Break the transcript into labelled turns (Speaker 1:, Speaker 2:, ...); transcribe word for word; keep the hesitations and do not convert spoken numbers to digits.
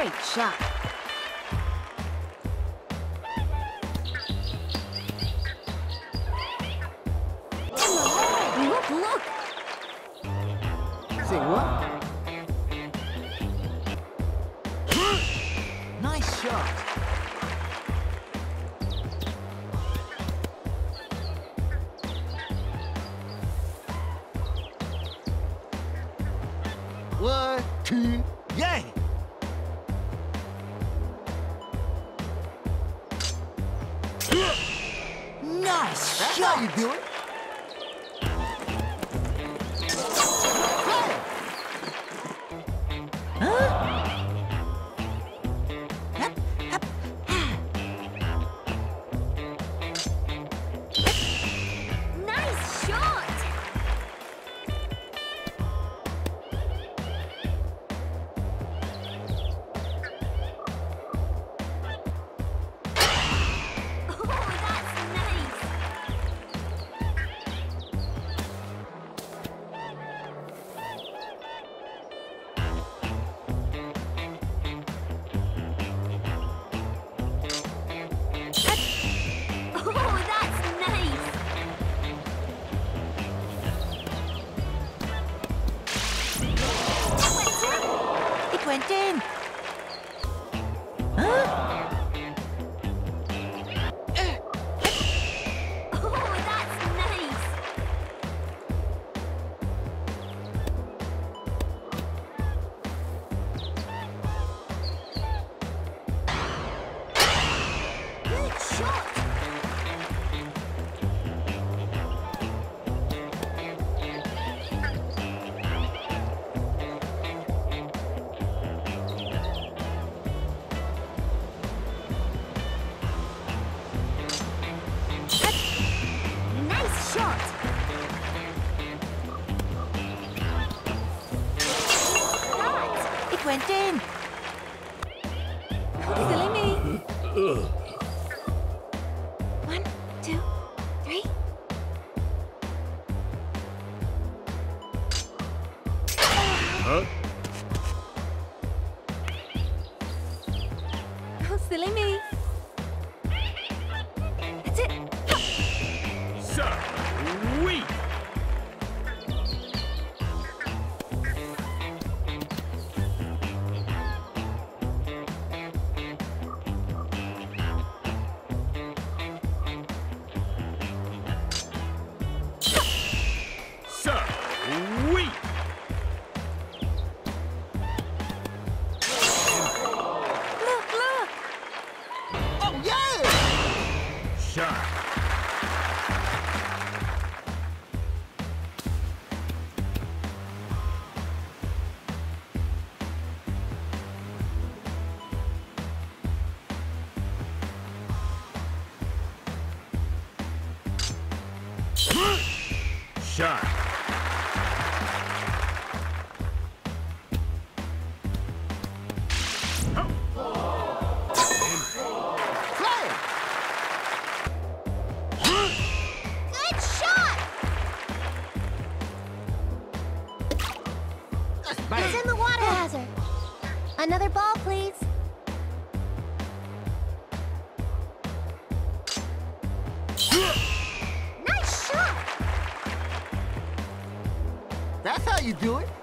Speaker 1: Great shot. Look, look. Say what? Nice shot. One, two, yeah. Nice. That's shot. How you do it.
Speaker 2: Went in. Huh?
Speaker 1: Oh, that's nice. Good shot.
Speaker 2: Went in.
Speaker 1: Silly me.
Speaker 2: One, two, three.
Speaker 3: Huh?
Speaker 1: Oh, silly me.
Speaker 2: That's it.
Speaker 3: Sweet. Sweet!
Speaker 2: Look, look!
Speaker 1: Oh, yeah!
Speaker 3: Shot. Shot.
Speaker 1: Good shot!
Speaker 2: It's in the water hazard. Another ball, please.
Speaker 1: Nice shot!
Speaker 4: That's how you do it.